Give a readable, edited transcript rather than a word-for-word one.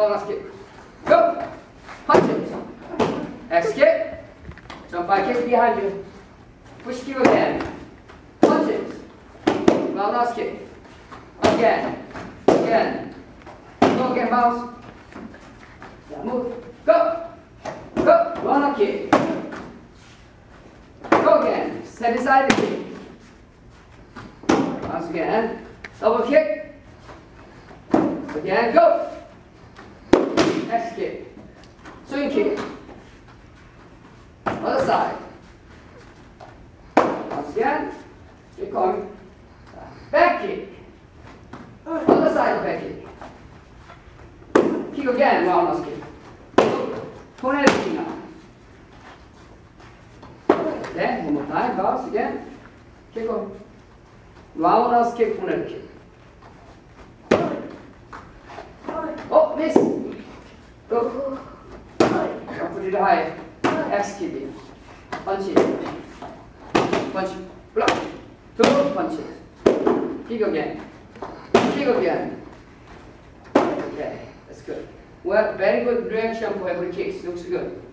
roundhouse kick. Go. Punch it. X kick. Jump by kick behind you. Push kick again. Punch it. Roundhouse kick. Again. Again. Go again, bounce. Yeah, move. Go. Go. Roundhouse kick. Go again. Step inside the kick. Bounce again. Double kick. Again. Go. X kick. Swing kick. Other side. Once again. Keep going. Back kick. Other side back kick. Kick again. Roundhouse kick. Tornado kick now. Then one more time. Bounce again. Keep going. Roundhouse kick. Tornado kick. Oh, miss. Go. Put it high. X kicking. Punch it. Punch. Block. Two punches. Kick again. Kick again. Okay, that's good. Well, very good reaction for every kick. Looks good.